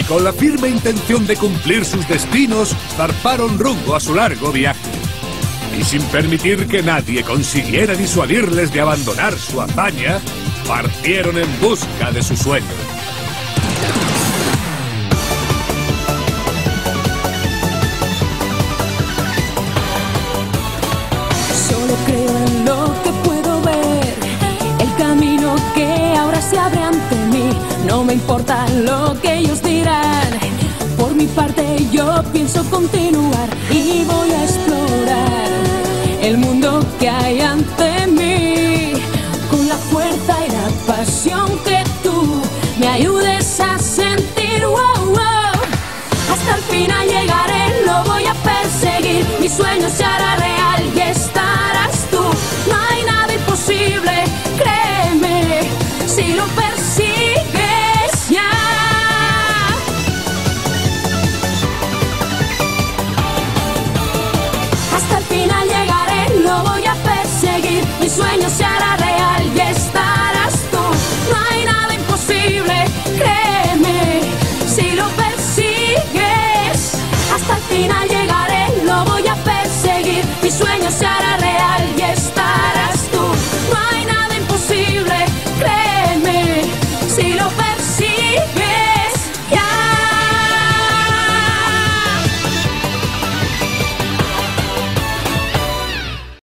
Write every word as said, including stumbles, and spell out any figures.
con la firme intención de cumplir sus destinos, zarparon rumbo a su largo viaje. Y sin permitir que nadie consiguiera disuadirles de abandonar su hazaña, partieron en busca de su sueño. Solo creo en lo que puedo ver, el camino que ahora se abre ante mí. No me importa lo que ellos dirán, por mi parte yo pienso continuar y voy a explorar el mundo que hay ante mí, con la fuerza y la pasión que tú me ayudes a sentir. Wow, wow. Hasta el final llegaré, lo voy a perseguir, mi sueño se hará realidad.